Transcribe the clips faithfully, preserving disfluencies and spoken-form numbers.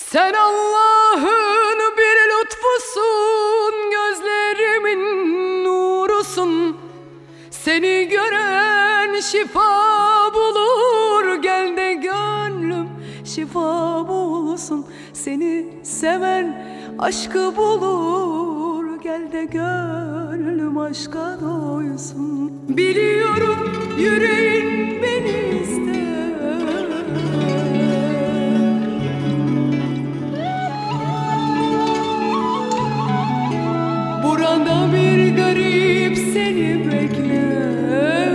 Sen Allah'ın bir lütfusun, gözlerimin nurusun. Seni gören şifa bulur, gel de gönlüm şifa bulsun. Seni seven aşkı bulur, gel de gönlüm aşka doysun. Biliyorum yüreğin beni ister, burada bir garip seni bekler.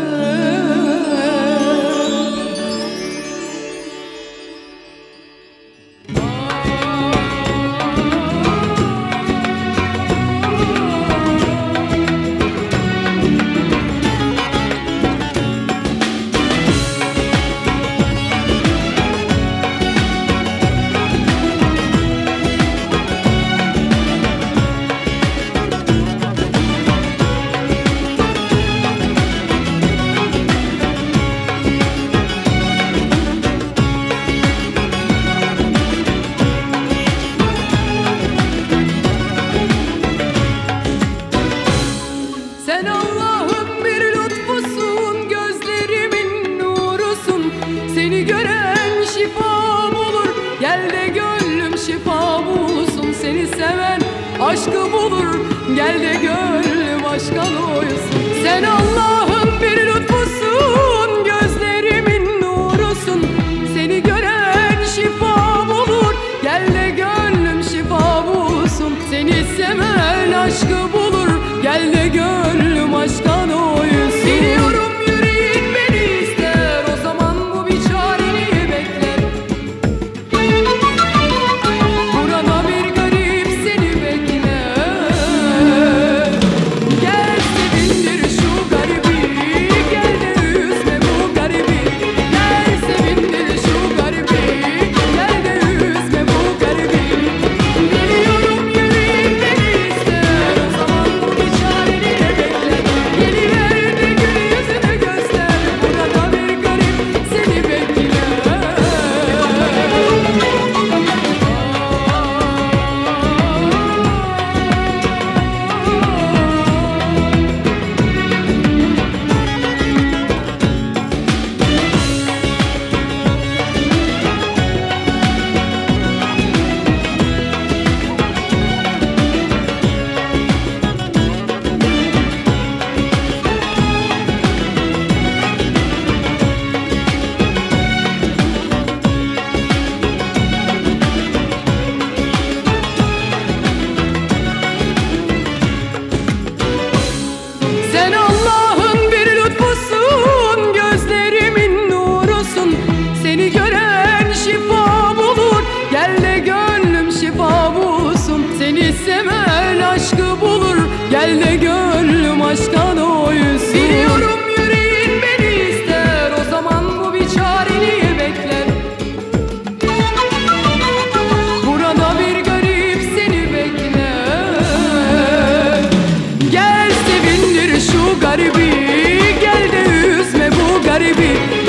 Sen Allah'ın bir lütfusun, gözlerimin nurusun. Seni gören şifa bulur, gel de gönlüm şifa bulsun. Seni seven aşkı bulur, gel de gönlüm aşka doysun. Sen Allah'ın bir lütfusun, gözlerimin nurusun. Seni gören şifa bulur, gel de gönlüm şifa bulsun. Seni seven aşkı bulur, gel de gönlüm aşka doysun. Biliyorum yüreğin beni ister, o zaman bu bir çareni bekler. Burada bir garip seni bekler. Gel sevindir şu garibi, gel de üzme bu garibi. Gel sevindir şu garibi, gel de üzme bu garibi. Biliyorum yüreğin beni ister, o zaman bu bir çareni bekler. Geliver de gül yüzünü göster, burada bir garip seni bekler. Sen Allah'ın bir lütfusun, gözlerimin nurusun. Seni gören şifa bulur, gel de gönlüm şifa bulsun. Seni seven aşkı bulur, gel de gönlüm aşka doysun. Biliyorum yüreğin beni ister, o zaman bu bir çareni bekler. Burada bir garip seni bekler. Gel sevindir şu garibi, gel de üzme bu garibi.